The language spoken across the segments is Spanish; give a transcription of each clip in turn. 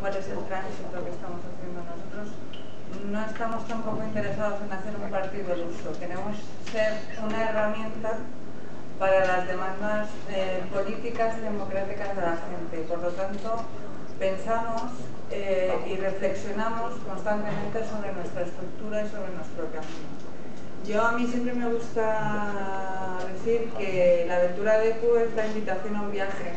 cuál es el tránsito que estamos haciendo nosotros. No estamos tampoco interesados en hacer un partido al uso. Queremos ser una herramienta para las demandas políticas y democráticas de la gente. Y por lo tanto, pensamos y reflexionamos constantemente sobre nuestra estructura y sobre nuestro camino. A mí siempre me gusta decir que la aventura de ECU es la invitación a un viaje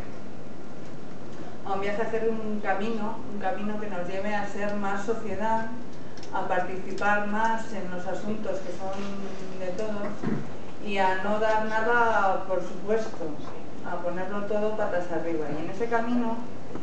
a hacer un camino que nos lleve a ser más sociedad, a participar más en los asuntos que son de todos y a no dar nada por supuesto, a ponerlo todo patas arriba. Y en ese camino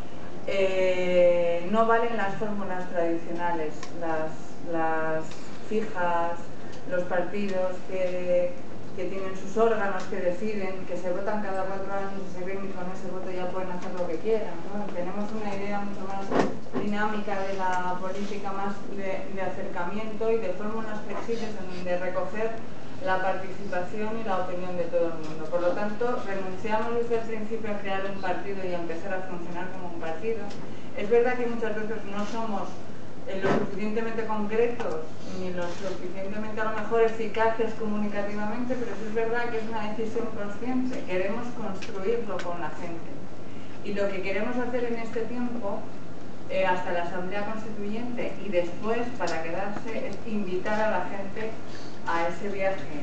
no valen las fórmulas tradicionales, las fijas, los partidos que tienen sus órganos que deciden, que se votan cada 4 años y se ven que con ese voto ya pueden hacer lo que quieran, ¿no? Tenemos una idea mucho más dinámica de la política, más de acercamiento y de fórmulas flexibles de recoger la participación y la opinión de todo el mundo. Por lo tanto, renunciamos desde el principio a crear un partido y a empezar a funcionar como un partido. Es verdad que muchas veces no somos lo suficientemente concretos ni lo suficientemente a lo mejor eficaces comunicativamente, pero sí es verdad que es una decisión consciente. Queremos construirlo con la gente y lo que queremos hacer en este tiempo hasta la Asamblea Constituyente y después para quedarse es invitar a la gente a ese viaje,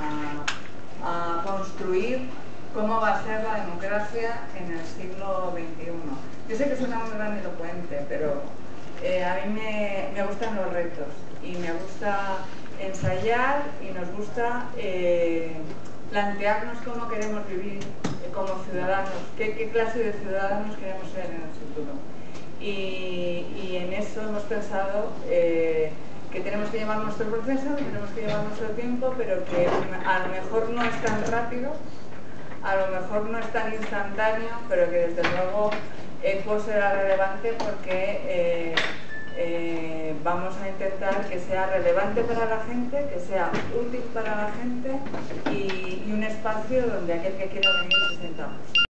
a construir cómo va a ser la democracia en el siglo XXI. Yo sé que suena muy grandilocuente, pero a mí me gustan los retos y me gusta ensayar y nos gusta plantearnos cómo queremos vivir como ciudadanos, qué clase de ciudadanos queremos ser en el futuro. Y en eso hemos pensado que tenemos que llevar nuestro proceso, que tenemos que llevar nuestro tiempo, pero que a lo mejor no es tan rápido, a lo mejor no es tan instantáneo, pero que desde luego ECU será relevante porque vamos a intentar que sea relevante para la gente, que sea útil para la gente y un espacio donde aquel que quiera venir se sienta.